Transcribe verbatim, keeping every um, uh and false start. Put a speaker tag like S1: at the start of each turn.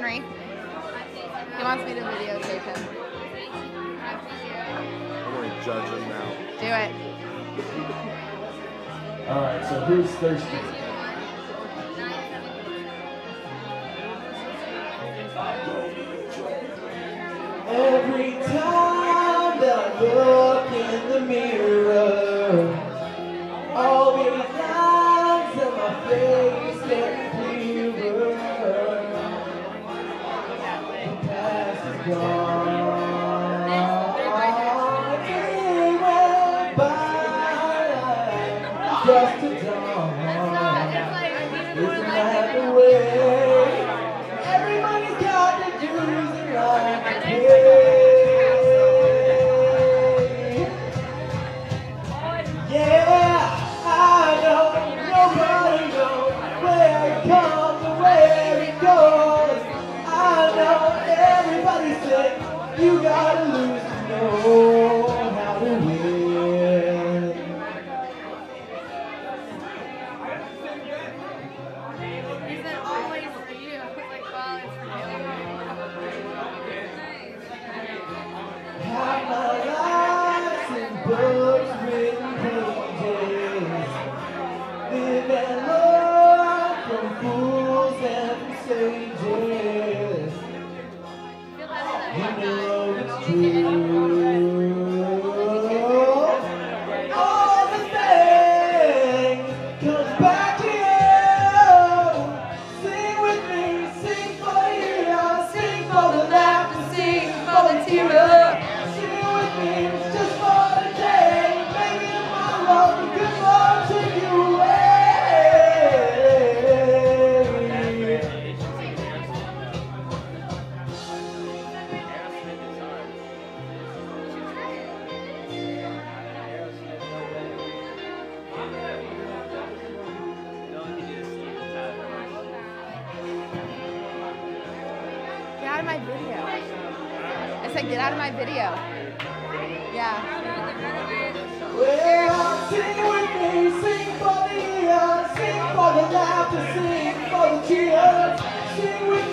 S1: Henry. He wants me to videotape him.
S2: I'm going to judge him now.
S1: Do it.
S3: Alright, so who's thirsty? Every time that I look in the mirror, all these lines on my face get clearer. The past is gone. It went by just a dawn. Isn't that the way? Everybody's got to do the right thing. Yeah, I know nobody knows where it comes or where it goes. I know everybody said you gotta lose to know how to win.
S1: He said always for you. I was like, well, it's for you.
S3: Have my life in books written pages. Live and learn from fools and from sages. You know it's true. All the things comes back to you. Sing with me, sing for the years, sing for the laughter, sing for the tears. Sing with me just for the day, making my love the good Lord take you away.
S1: Get out of my video. I said, get out of my video. Yeah.
S3: Well, sing with me, sing for the years, sing for the laughter, sing for the tears. Sing with